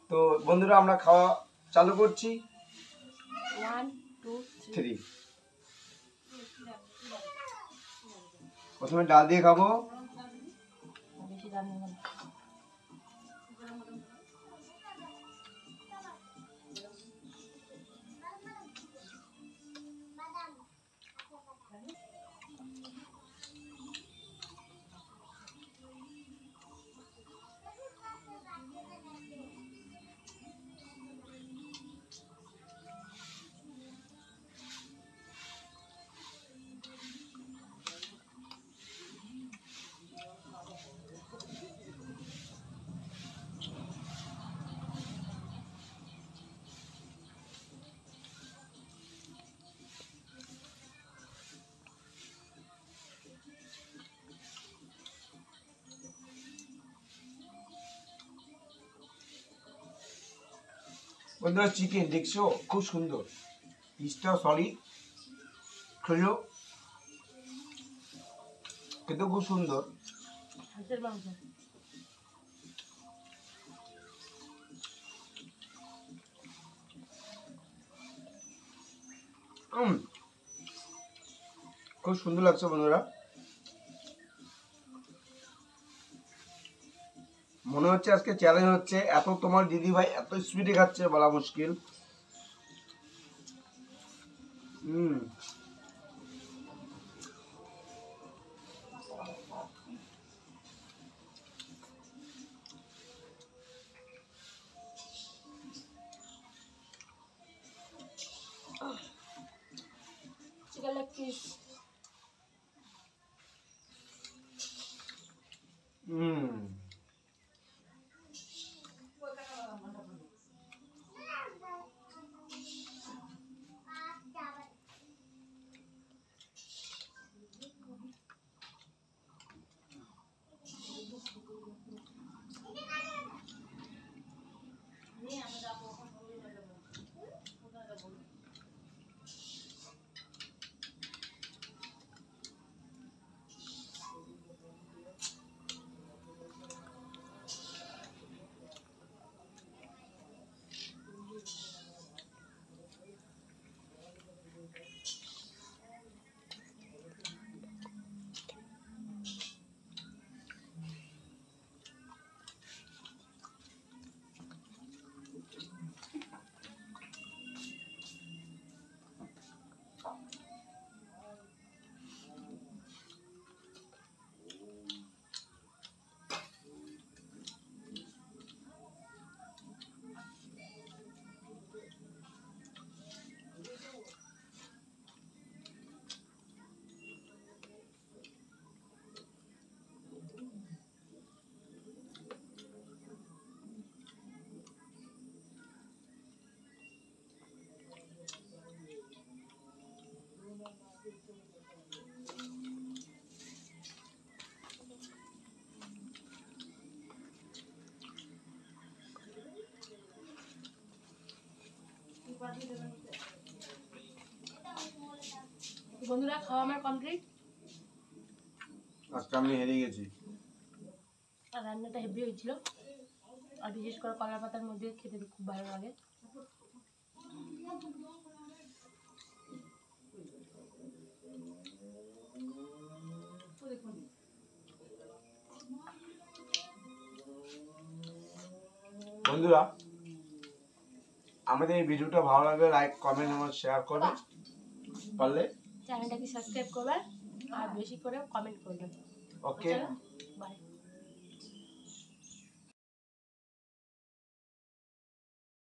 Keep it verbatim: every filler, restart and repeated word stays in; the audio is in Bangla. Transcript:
তো বন্ধুরা আমরা খাওয়া চালু করছি। One two three. প্রথমে ডাল দিয়ে খাবো। বেশি দাম নেই। বন্ধুরা চিকেন দেখছো খুব সুন্দর, পিসটাও সলিড, খেলো খেতে খুব সুন্দর। হাঁসের মাংস হুম খুব সুন্দর লাগছে বন্ধুরা। মনে হচ্ছে আজকে চ্যালেঞ্জ হচ্ছে, এত তোমার দিদি ভাই এত স্পিডে খাচ্ছে বলা মুশকিল। Hmm chicken leg piece. হুম বন্ধুরা খাওয়া আমার কমপ্লিট। আজকে আমি হেরে গেছি। আর রান্নাটা হেভি হয়েছিল, আর বিশেষ করে কলা পাতার মধ্যে খেতে খুব ভালো লাগে। বন্ধুরা আমাদের এই ভিডিওটা ভালো লাগলে লাইক কমেন্ট এবং শেয়ার করবে, পারলে চ্যানেলটাকে সাবস্ক্রাইব করবেন আর বেশি করে কমেন্ট করবেন। Okay by.